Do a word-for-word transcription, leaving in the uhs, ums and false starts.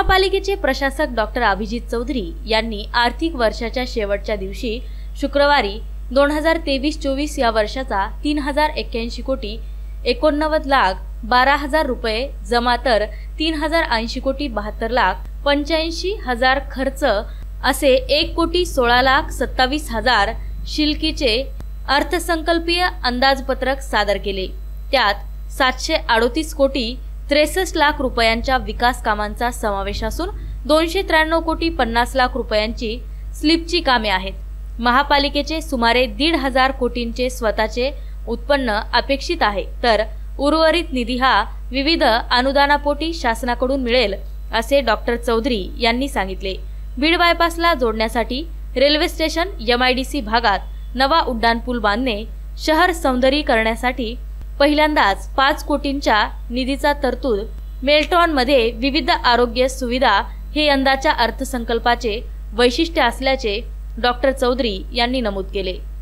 महापालिकेचे प्रशासक डॉक्टर अभिजित चौधरी यांनी आर्थिक वर्षाच्या शेवटच्या दिवशी शुक्रवारी दोन हजार तेवीस चोवीस या वर्षाचा तीन हजार एक्क्याऐंशी कोटी एकोणनव्वद लाख बारा हजार रुपये जमा तर तीन हजार ऐंशी कोटी बहात्तर लाख पंच्याऐंशी हजार खर्च असे एक कोटी सोळा लाख सत्तावीस हजार शिल्लकीचे अर्थसंकल्पीय अंदाजपत्रक सादर केले। त्यात सातशे अडोतीस कोटी त्रेसष्ट लाख रुपयांच्या विकास कामांचा समावेश असून दोनशे त्र्याण्णव कोटी पन्नास लाख रुपयांची स्लिपची कामे आहेत। महापालिकेचे सुमारे दीड हजार कोटींचे स्वतःचे उत्पन्न अपेक्षित आहे, तर उर्वरित निधी हा विविध अनुदानापोटी शासनाकडून मिळेल असे डॉक्टर चौधरी यांनी सांगितले। बीड बायपासला जोडण्यासाठी रेल्वे स्टेशन एमआयडीसी भागात नवा उड्डाणपूल बांधणे, शहर सौंदर्यीकरणासाठी पहिल्यांदाच पाच कोटींच्या निधीचा तरतूद, मेल्टॉन मध्ये विविध आरोग्य सुविधा हे यंदाच्या अर्थसंकल्पाचे वैशिष्ट्य असल्याचे डॉक्टर चौधरी यांनी नमूद केले।